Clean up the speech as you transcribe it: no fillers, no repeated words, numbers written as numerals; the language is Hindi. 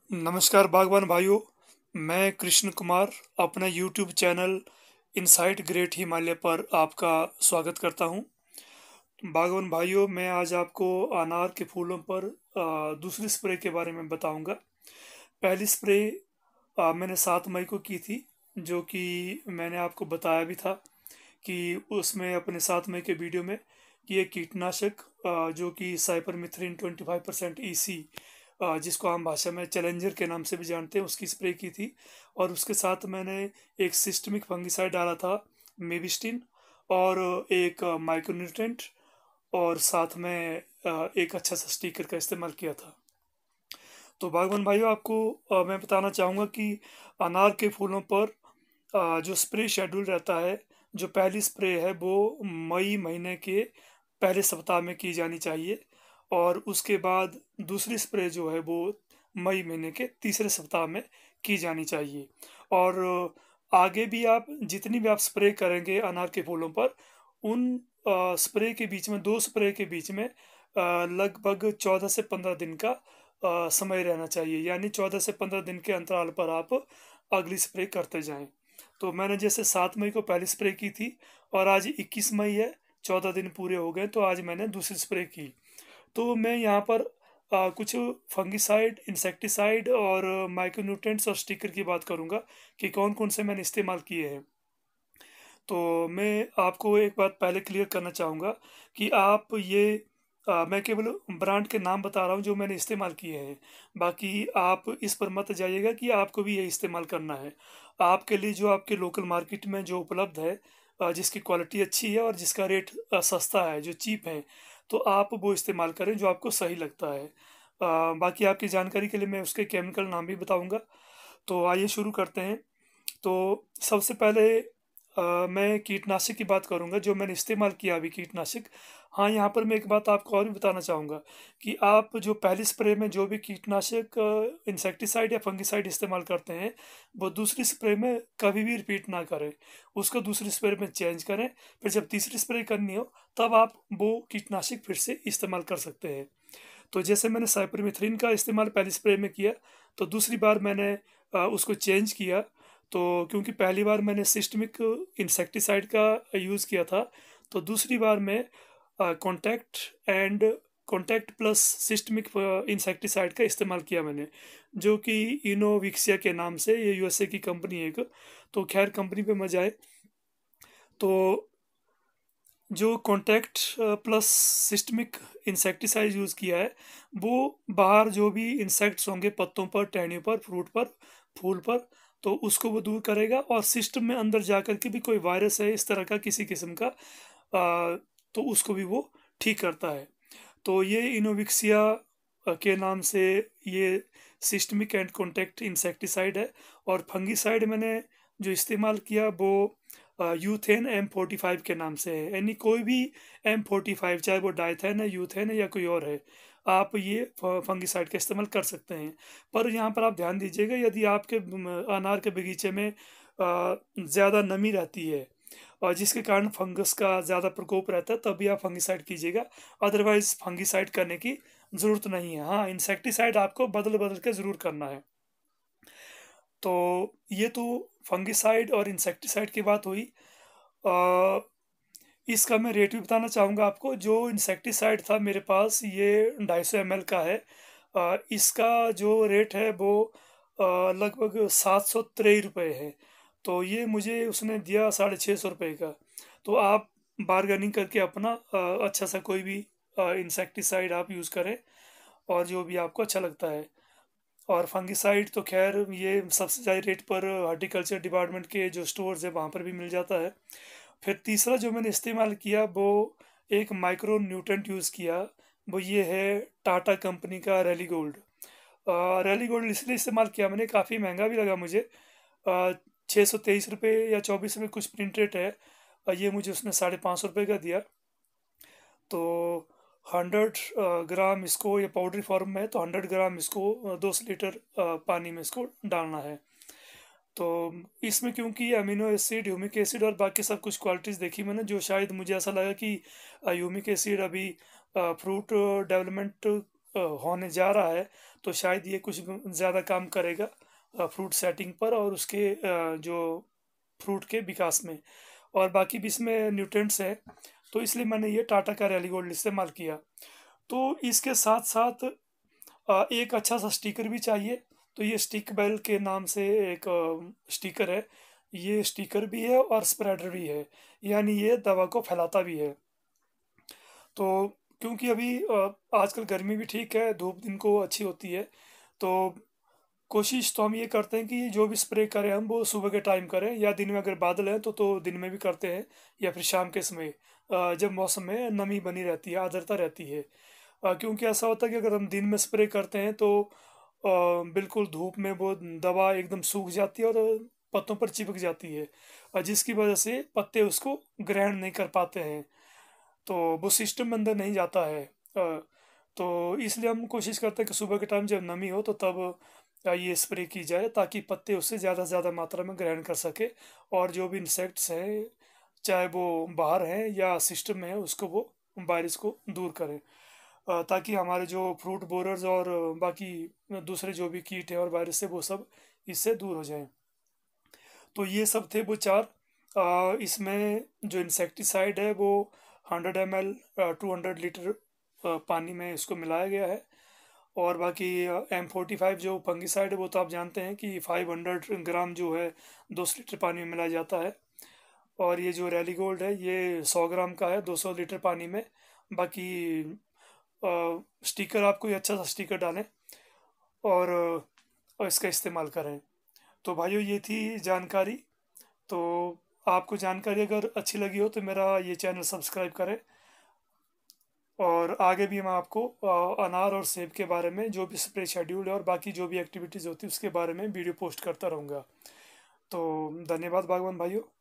नमस्कार बागवान भाइयों। मैं कृष्ण कुमार अपना YouTube channel insight great Himalaya पर आपका स्वागत करता हूं। बागवान भाइयों, मैं आज आपको अनार के फूलों पर दूसरी स्प्रे के बारे में बताऊंगा। पहली स्प्रे मैंने 7 मई को की थी, जो कि मैंने आपको बताया भी था कि उसमें अपने 7 मई के वीडियो में कि ये कीटनाशक जो कि साइपरमेथ्रिन 25% ईसी, जिसको आम भाषा में चैलेंजर के नाम से भी जानते हैं, उसकी स्प्रे की थी। और उसके साथ मैंने एक सिस्टमिक फंगिसाइड डाला था, मेविस्टिन, और एक माइक्रोन्यूट्रेंट, और साथ में एक अच्छा सा स्टिकर का इस्तेमाल किया था। तो बागवान भाइयों, आपको मैं बताना चाहूँगा कि अनार के फूलों पर जो स्प्रे शेड्यूल रहता है, जो पहली स्प्रे है वो मई महीने के पहले सप्ताह में की जानी चाहिए, और उसके बाद दूसरी स्प्रे जो है वो मई महीने के तीसरे सप्ताह में की जानी चाहिए। और आगे भी आप जितनी भी आप स्प्रे करेंगे अनार के फूलों पर, उन स्प्रे के बीच में, 2 स्प्रे के बीच में लगभग 14 से 15 दिन का समय रहना चाहिए। यानी 14 से 15 दिन के अंतराल पर आप अगली स्प्रे करते जाएं। तो मैंने जैसे 7 मई को पहली स्प्रे की थी, और आज 21 मई है, 14 दिन पूरे हो गए, तो आज मैंने दूसरी स्प्रे की। तो मैं यहाँ पर कुछ फंगिसाइड, इंसेक्टिसाइड और माइक्रोन्यूट्रिएंट्स और स्टिकर की बात करूँगा कि कौन कौन से मैंने इस्तेमाल किए हैं। तो मैं आपको एक बात पहले क्लियर करना चाहूँगा कि आप ये मैं केवल ब्रांड के नाम बता रहा हूँ जो मैंने इस्तेमाल किए हैं। बाकी आप इस पर मत जाइएगा कि आपको भी ये इस्तेमाल करना है। आपके लिए जो आपके लोकल मार्केट में जो उपलब्ध है, जिसकी क्वालिटी अच्छी है और जिसका रेट सस्ता है, जो चीप है, तो आप वो इस्तेमाल करें जो आपको सही लगता है। बाकी आपकी जानकारी के लिए मैं उसके केमिकल नाम भी बताऊँगा। तो आइए शुरू करते हैं। तो सबसे पहले मैं कीटनाशक की बात करूंगा जो मैंने इस्तेमाल किया अभी, कीटनाशक। हाँ, यहाँ पर मैं एक बात आपको और भी बताना चाहूँगा कि आप जो पहली स्प्रे में जो भी कीटनाशक, इंसेक्टिसाइड या फंगिसाइड इस्तेमाल करते हैं, वो दूसरी स्प्रे में कभी भी रिपीट ना करें। उसको दूसरी स्प्रे में चेंज करें। फिर जब तीसरी स्प्रे करनी हो, तब आप वो कीटनाशक फिर से इस्तेमाल कर सकते हैं। तो जैसे मैंने साइपरमेथ्रिन का इस्तेमाल पहली स्प्रे में किया, तो दूसरी बार मैंने उसको चेंज किया। तो क्योंकि पहली बार मैंने सिस्टमिक इंसेक्टिसाइड का यूज़ किया था, तो दूसरी बार मैं contact and contact plus systemic insecticide का इस्तेमाल किया मैंने, जो कि इनोविक्सिया के नाम से, ये यूएसए की कंपनी है एक। तो खैर, कंपनी पे मजा आए। तो जो contact plus systemic insecticide use किया है, वो बाहर जो भी इंसेक्ट्स होंगे पत्तों पर, टहनियों पर, फ्रूट पर, फूल पर, तो उसको वो दूर करेगा। और सिस्टम में अंदर जाकर के भी कोई वायरस है इस तरह का किसी किस्म का, तो उसको भी वो ठीक करता है। तो ये इनोविक्सिया के नाम से ये सिस्टमिक एंड कॉन्टैक्ट इंसेक्टिसाइड है। और फंगिसाइड मैंने जो इस्तेमाल किया वो यूथेन M45 के नाम से है। यानी कोई भी M45, चाहे वो डाइथेन है, यूथेन है या कोई और है, आप ये फंगिसाइड का इस्तेमाल कर सकते हैं। पर यहाँ पर आप ध्यान दीजिएगा, यदि आपके अनार के बगीचे में ज़्यादा नमी रहती है और जिसके कारण फंगस का ज़्यादा प्रकोप रहता है, तभी आप फंगिसाइड कीजिएगा। अदरवाइज फंगिसाइड करने की ज़रूरत नहीं है। हाँ, इंसेक्टिसाइड आपको बदल बदल के ज़रूर करना है। तो ये तो फंगिसाइड और इंसेक्टिसाइड की बात हुई। अ, इसका मैं रेट भी बताना चाहूँगा आपको। जो इंसेक्टिसाइड था मेरे पास, ये 250 ml का है। इसका जो रेट है वो लगभग 753 रुपये है। तो ये मुझे उसने दिया 650 रुपये का। तो आप बारगेनिंग करके अपना अच्छा सा कोई भी इंसेक्टिसाइड आप यूज़ करें, और जो भी आपको अच्छा लगता है। और फंगिसाइड तो खैर ये सबसे ज़्यादा रेट पर हॉर्टिकल्चर डिपार्टमेंट के जो स्टोर्स है वहाँ पर भी मिल जाता है। फिर तीसरा जो मैंने इस्तेमाल किया वो एक माइक्रो न्यूट्रेंट यूज़ किया। वो ये है टाटा कंपनी का रैली गोल्ड। रैली गोल्ड इसलिए इस्तेमाल किया मैंने, काफ़ी महंगा भी लगा मुझे। 623 रुपये या 24 रुपये कुछ प्रिंट रेट है। ये मुझे उसने 550 रुपये का दिया। तो 100 ग्राम इसको, ये पाउडरी फॉर्म में है, तो 100 ग्राम इसको 200 लीटर पानी में इसको डालना है। तो इसमें क्योंकि अमीनो एसिड, ह्यूमिक एसिड और बाकी सब कुछ क्वालिटीज़ देखी मैंने, जो शायद मुझे ऐसा लगा कि ह्यूमिक एसिड अभी फ्रूट डेवलपमेंट होने जा रहा है, तो शायद ये कुछ ज़्यादा काम करेगा फ्रूट सेटिंग पर और उसके जो फ्रूट के विकास में। और बाकी भी इसमें न्यूट्रिएंट्स है, तो इसलिए मैंने ये टाटा का रैली गोल्ड इस्तेमाल किया। तो इसके साथ-साथ एक अच्छा सा स्टिकर भी चाहिए, तो ये स्टिक बेल के नाम से एक स्टिकर है। ये स्टिकर भी है और स्प्रेडर भी है, यानी ये दवा को फैलाता भी है। तो क्योंकि अभी आजकल गर्मी भी ठीक है, धूप दिन को अच्छी होती है, तो कोशिश तो हम ये करते हैं कि जो भी स्प्रे करें हम वो सुबह के टाइम करें, या दिन में अगर बादल हैं तो दिन में भी करते हैं, या फिर शाम के समय जब मौसम में नमी बनी रहती है, आर्द्रता रहती है। क्योंकि ऐसा होता है कि अगर हम दिन में स्प्रे करते हैं तो बिल्कुल धूप में वो दवा एकदम सूख जाती है और पत्तों पर चिपक जाती है, जिसकी वजह से पत्ते उसको ग्रहण नहीं कर पाते हैं, तो वो सिस्टम में अंदर नहीं जाता है। तो इसलिए हम कोशिश करते हैं कि सुबह के टाइम जब नमी हो तो तब ये स्प्रे की जाए, ताकि पत्ते उससे ज़्यादा से ज़्यादा मात्रा में ग्रहण कर सके, और जो भी इंसेक्ट्स हैं, चाहे वो बाहर हैं या सिस्टम में है, उसको वो वायरस को दूर करें, ताकि हमारे जो फ्रूट बोरर्स और बाकी दूसरे जो भी कीट हैं और वायरस है वो सब इससे दूर हो जाएं। तो ये सब थे वो चार। इसमें जो इंसेक्टिसाइड है वो 100 ml 200 लीटर पानी में इसको मिलाया गया है। और बाकी M45 जो फंगिसाइड है वो तो आप जानते हैं कि 500 ग्राम जो है 200 लीटर पानी में मिलाया जाता है। और ये जो रैली गोल्ड है ये 100 ग्राम का है 200 लीटर पानी में। बाकी स्टिकर आप कोई अच्छा सा स्टिकर डालें और इसका इस्तेमाल करें। तो भाइयों ये थी जानकारी। तो आपको जानकारी अगर अच्छी लगी हो तो मेरा ये चैनल सब्सक्राइब करें, और आगे भी मैं आपको अनार और सेब के बारे में जो भी स्प्रे शेड्यूल है और बाकी जो भी एक्टिविटीज़ होती है उसके बारे में वीडियो पोस्ट करता रहूँगा। तो धन्यवाद बागवान भाइयों।